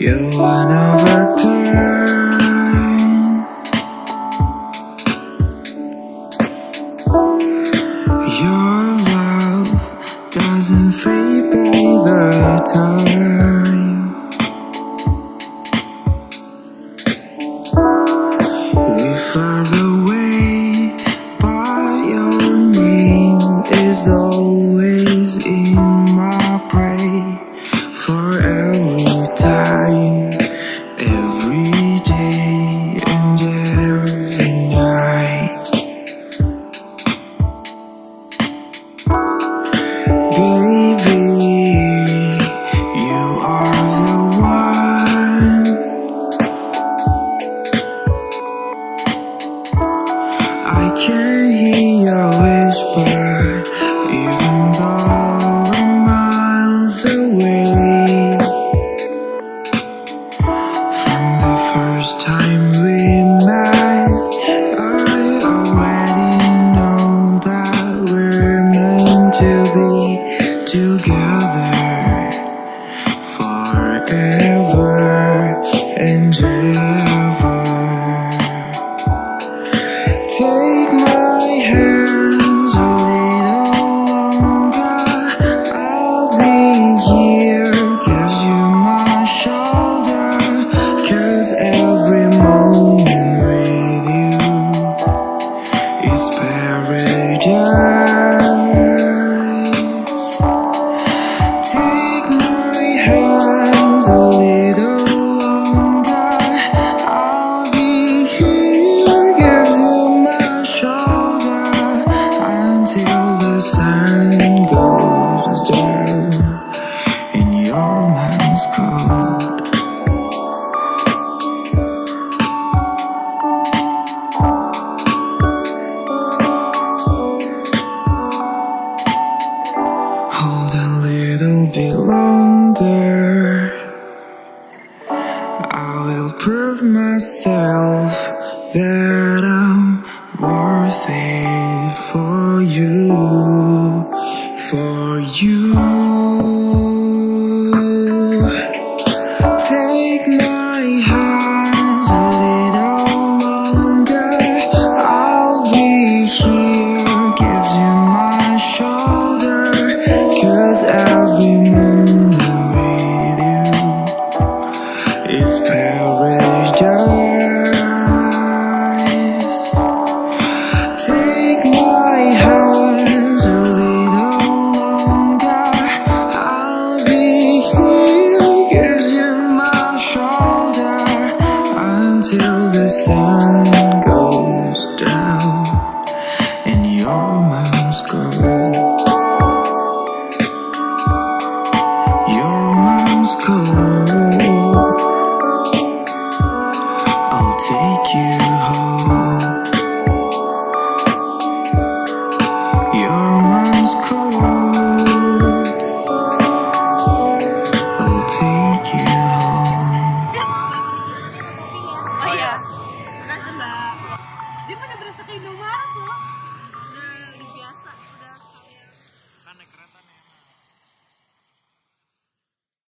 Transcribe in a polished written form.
You're one of a kind. Your love doesn't fade by the time. We far away, but your name is always in my brain. For every time, every day and every night. Baby, you are the one. I can hear your whisper, even though we're miles away. From the first time we met, I already know that we're meant to be together forever and ever. Take my hands a little longer. I'll be here, give you my shoulder. 'Cause every moment with you is paradise. Take my hands a little longer. I'll be here, give you my shoulder, until the sun goes down and your mind's cold. Hold a little bit longer. I will prove myself that